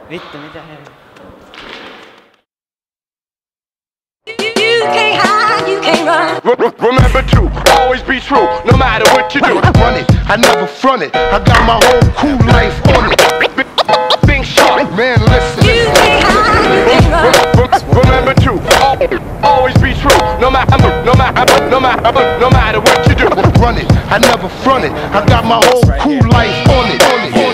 Vittu, mitä helvettiä. You can't hide, you can't run. Remember to always be true, no matter what you do. Run it, I never front it. I got my whole cool life on it. Think sharp, Man, listen. You can't hide, you can't run. remember to always be true, no matter what you do. Run it, I never front it. I got my whole cool life on it.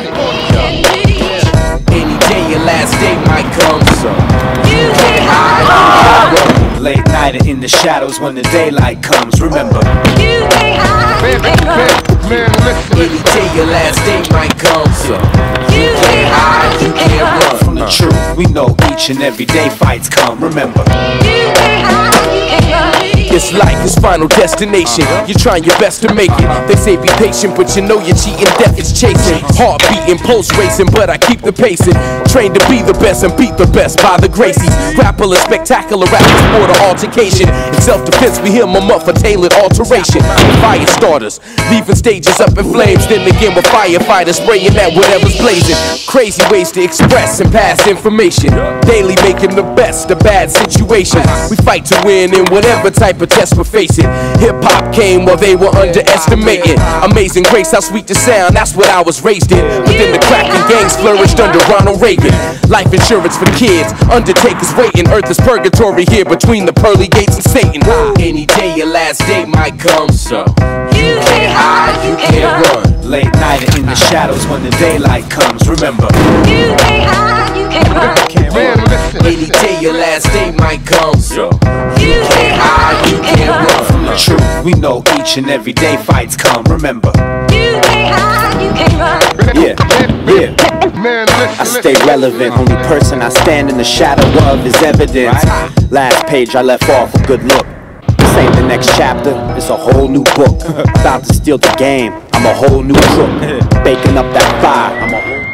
Any day your last day might come, so You can't hide, late night and in the shadows when the daylight comes. Remember, you can't hide, you can't run. Man, listen. any day your last day might come, so You can't hide, you can't can't run run. from the truth. We know each and every day fights come. Remember, You can't hide, you can't run. this life is final destination. You're trying your best to make it. They say be patient, but you know you're cheating. Death is chasing. Heart beating, pulse racing, but I keep the pacing. Trained to be the best and beat the best by the Gracies. Grapple a spectacular rap sport of altercation. In self-defense, we hear them up for tailored alteration. Fire starters, leaving stages up in flames. Then again with firefighters spraying at whatever's blazing. Crazy ways to express and pass information. Daily making the best of bad situations. We fight to win in whatever type of test we're facing. Hip-hop came while they were underestimating. Amazing grace, how sweet the sound, that's what I was raised in. But then the cracking gangs flourished under Ronald Reagan. Life insurance for the kids, undertakers waiting. Earth is purgatory here between the pearly gates and Satan. Any day your last day might come, so You can't hide, you can't run. Late night and in the shadows when the daylight comes. Remember, You can't hide, you can't run. Man, listen. any day your last day might come, so You can't hide, you can't run. from the truth. We know each and every day fights come. Remember, You can't hide, you can't run. yeah. Man, listen. I stay relevant, only person I stand in the shadow of is evidence. Last page I left off a good look. This ain't the next chapter, it's a whole new book. About to steal the game, I'm a whole new crook. Baking up that fire, I'm a whole